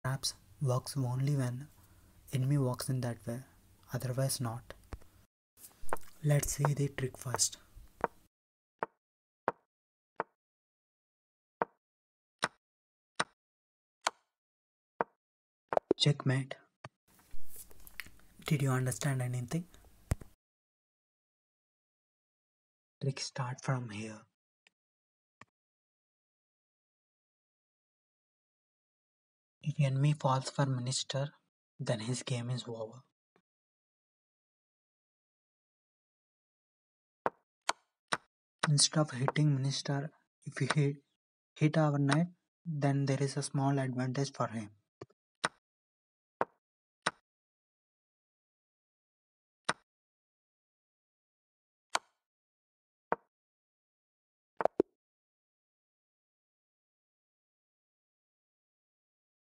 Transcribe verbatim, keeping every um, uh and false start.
traps works only when enemy walks in that way, otherwise not. Let's see the trick first. Checkmate. Did you understand anything? Trick start from here. If enemy falls for minister, then his game is over. Instead of hitting minister, if you hit, hit our knight, then there is a small advantage for him.